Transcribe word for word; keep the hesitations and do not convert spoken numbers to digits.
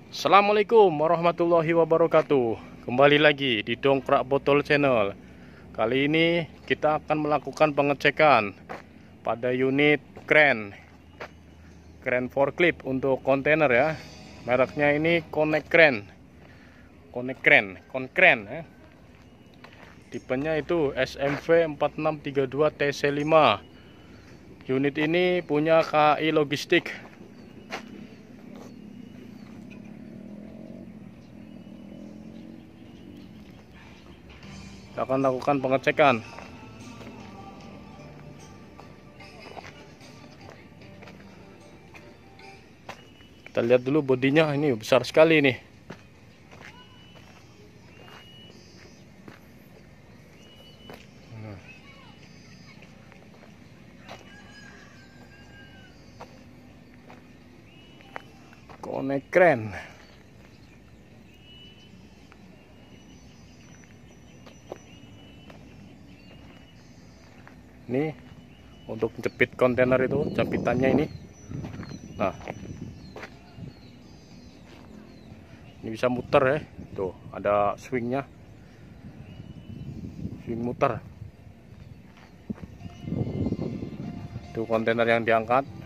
Assalamualaikum warahmatullahi wabarakatuh. Kembali lagi di Dongkrak Botol Channel. Kali ini kita akan melakukan pengecekan pada unit crane crane forklift untuk kontainer ya. Mereknya ini Konecrane Konecrane Konecrane ya. Tipenya itu S M V empat enam tiga dua T C lima. Unit ini punya K I logistik. Kita akan lakukan pengecekan. Kita lihat dulu bodinya, ini besar sekali nih. Konecrane. Ini untuk jepit kontainer itu, jepitannya ini. Nah, ini bisa muter ya. Tuh, ada swingnya. Swing muter. Itu kontainer yang diangkat.